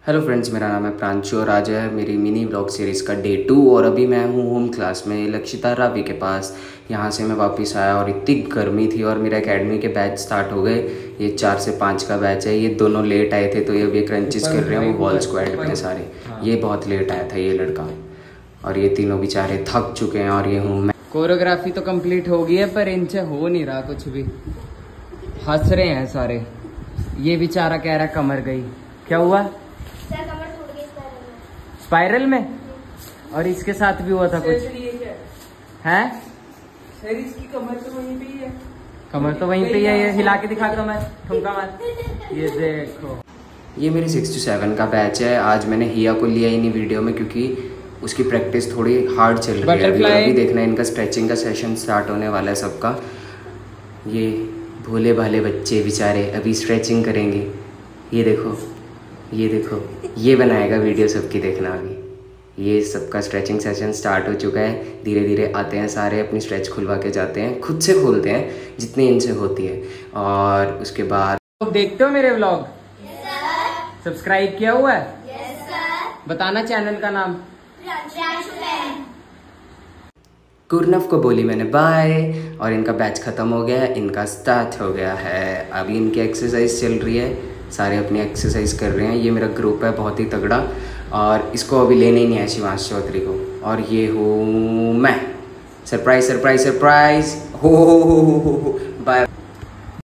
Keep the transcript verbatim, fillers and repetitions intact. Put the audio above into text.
Hello friends, मेरा नाम है प्रांशु और आज है मेरी मिनी व्लॉग सीरीज़ का डे टू। और अभी मैं हूँ होम क्लास में लक्षिता रावी के पास। यहाँ से मैं वापस आया और इतनी गर्मी थी और मेरा एकेडमी के बैच स्टार्ट हो गए। ये चार से पाँच का बैच है। ये दोनों लेट आए थे तो ये अभी क्रंचेस कर रहे हैं, वो बॉल स्क्वाड पे सारे। ये बहुत लेट आया था ये लड़का, और ये तीनों बेचारे थक चुके हैं। और ये हूँ मैं। कोरियोग्राफी तो कम्प्लीट हो गई है पर इनसे हो नहीं रहा कुछ भी। हंस रहे हैं सारे। ये बेचारा कह रहा कमर गई। क्या हुआ? स्पाइरल में। और इसके साथ भी हुआ था कुछ है? सर इसकी कमर तो वहीं पे ही है। कमर तो वहीं पे ही है। ये हिला के दिखा दो, मैं ठुमका मार। ये देखो, ये मेरी सिक्स टू सेवन का बैच है। आज मैंने हिया को लिया ही नहीं वीडियो में क्योंकि उसकी प्रैक्टिस थोड़ी हार्ड चल रही है। अभी अभी देखना है इनका स्ट्रेचिंग का सेशन स्टार्ट होने वाला है सबका। ये भोले भाले बच्चे बेचारे अभी स्ट्रेचिंग करेंगे। ये देखो, ये देखो, ये बनाएगा वीडियो सबकी, देखना। अभी ये सबका स्ट्रेचिंग सेशन स्टार्ट हो चुका है। धीरे धीरे आते हैं सारे, अपनी स्ट्रेच खुलवा के जाते हैं, खुद से खोलते हैं जितनी इनसे होती है। और उसके बाद तो देखते हो मेरे व्लॉग? yes, सब्सक्राइब किया हुआ है? yes, बताना चैनल का नाम। गुरनफ को बोली मैंने बाय। और इनका बैच ख़त्म हो गया है, इनका स्टार्ट हो गया है। अभी इनकी एक्सरसाइज चल रही है, सारे अपनी एक्सरसाइज कर रहे हैं। ये मेरा ग्रुप है बहुत ही तगड़ा, और इसको अभी लेने ही नहीं है शिवांश चौधरी को। और ये हूँ मैं। सरप्राइज सरप्राइज सरप्राइज हो हो हो हो हो बाय।